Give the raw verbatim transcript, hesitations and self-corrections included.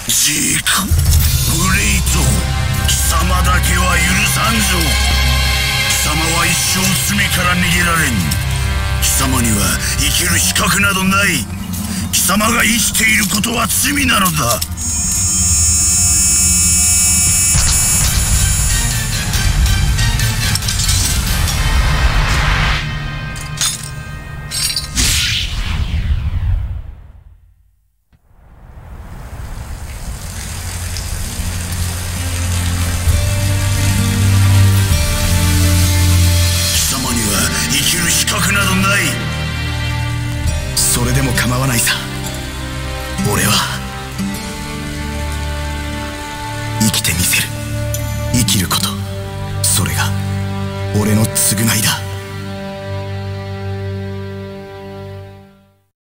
ジーク、グレイト、貴様だけは許さんぞ。貴様は一生罪から逃げられん。貴様には生きる資格などない。貴様が生きていることは罪なのだ。 それでも構わないさ。俺は生きてみせる。生きること、それが俺の償いだ。